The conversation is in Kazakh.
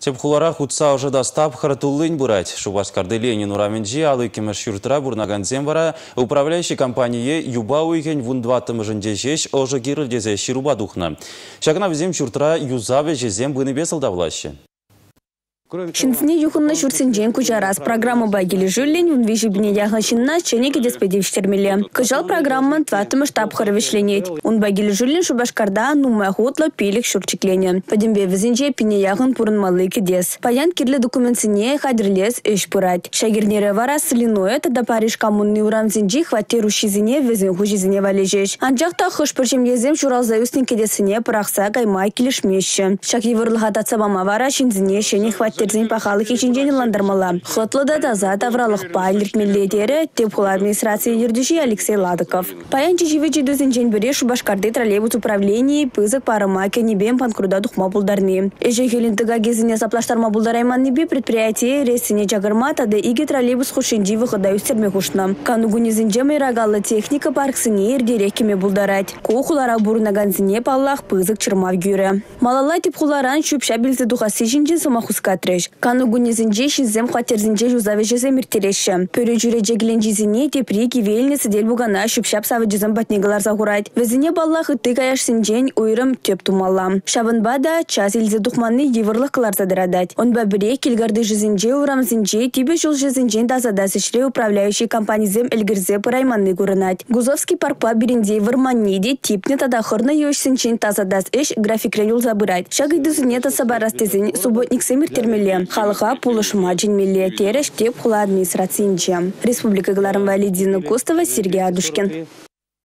Тепхулара хутса уже достап харатуллын бурать. Шубашкарды Ленин ураменджи алы кемеш юртра бурнаганзем вара управляющей компании юба уйген вундватым жынде жеш ожы кирілдезе шируба духна. Шагна візем чуртра юзаве жезем быны бесылдавлаще. Шинцне юхынна шурсенжен кучарас программа байгили жүллен унвижи бине яғлашынна ченеке деспедевштермеле. Кыжал программа тватымы штаб харвишленет. Он байгили жүллен Шубашкарда нумай хотла пелик шурчиклене. Падембе візенже пине яғын пурынмалы кедес. Паян кирле документсине хадрлес эш пурать. Шагирнере вара сылиное тада Париж коммунный урамзенжи хваттеру шизине везен хужизине валежеш. Анжақта хыш пырчем езем шуралзаюстын кедесине пырақса каймай килишмеші. Шак евырлыға сабама вара шинзине шене хваттерзен пахалы кеченжен ландармала. Хытлыда таза тавралық пайлерт миллетері тепхул администрации юрдиши Алексей Ладыков. Паян чечевечи дузенжен бере Шубашкарды троллейбус управлении пызык парыма кенебен панкруда духма булдарны. Эже хелинтыга кезине саплаштарма булдарайман небе предприятие ресине чагырма тады иге троллейбус хушинжи выхода үстерме хушна. Канугунезинже майрагалы техника парксыне ердерекеме булдарать. Кухулара бурнаганзине паллах пызык чырмав гюре. Малала тепхуларан шупша билзе духасы жинжен самахускатреш. Канугунезинже шинзем хватерзинже жузавежезе миртереші. Пөрі жүреже гіленжізіне тепри кивелнесі дел бугана шупшап савыджызым батнегалар загурать. Везіне баллах үтті каяшсинжен уйрым төп тумалла. Шабынбада час илзе духманны евырлық кыларса дырадать. Он бәбіре келгарды жызинже урамзинже тибе жол жызинжен тазада сышле управляющий компанизем элгірзе пырайманны көрінать. Гузовский паркпа бірінде вырманнеде типне тада хырны йошсинчен тазадас эш графиклен юл забырать. Шагайдызыне тасабарастезін субботниксе миртермеле. Халыға пулышма женмеле тереш теп хула администрациинче. Республика Гларым Валидина Костова, Сергей Адушкин.